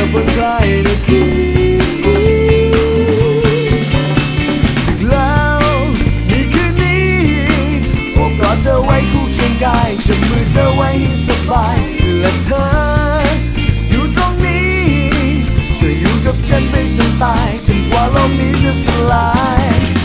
ผ่อนคลายในคืนแล้วในคืนนี้โอบกอดเธอไว้คู่เคียงกายจับมือเธอไว้ให้สบายและเธออยู่ตรงนี้จะอยู่กับฉันไปจนตายจนกว่าโลกนี้จะสลายไป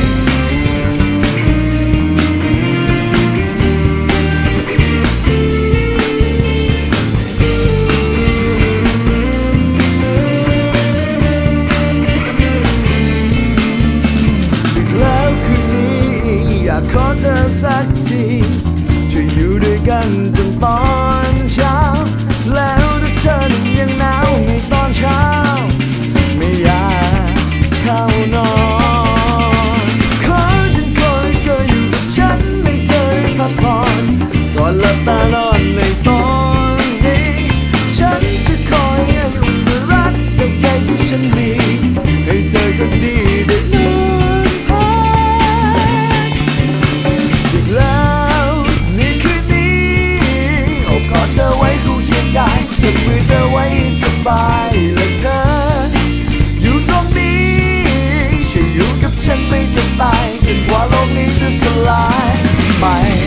ขอเธอสักทีจะอยู่ด้วยกันจนตอนเช้าแล้วถ้าเธอนั้นยังหนาวในตอนเช้าไม่อยากเข้านอนขอฉันคอยเธออยู่กับฉันให้เธอได้พักผ่อนก่อนหลับตานอนในตอนนี้ฉันจะคอยให้อุ่นด้วยรักจากใจที่ฉันมีให้เธอคนดีได้เธอไว้คู่เคียงกายจับมือเธอไว้สบายและเธออยู่ตรงนี้ช่วยอยู่กับฉันไปจนตายจนกว่าโลกนี้จะสลายไป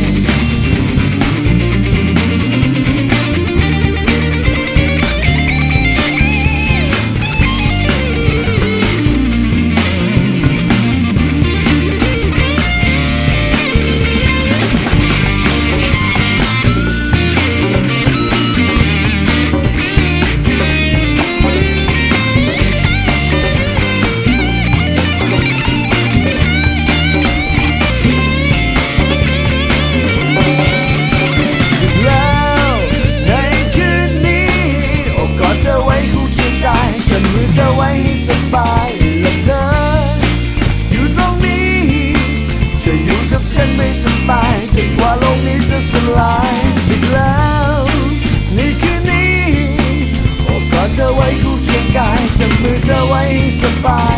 เธอไว้ให้สบายและเธออยู่ตรงนี้จะอยู่กับฉันไปจนตายจนกว่าโลกนี้จะสลายอีกแล้วในคืนนี้โอบกอดเธอไว้คู่เคียงกายจับมือเธอไว้ให้สบาย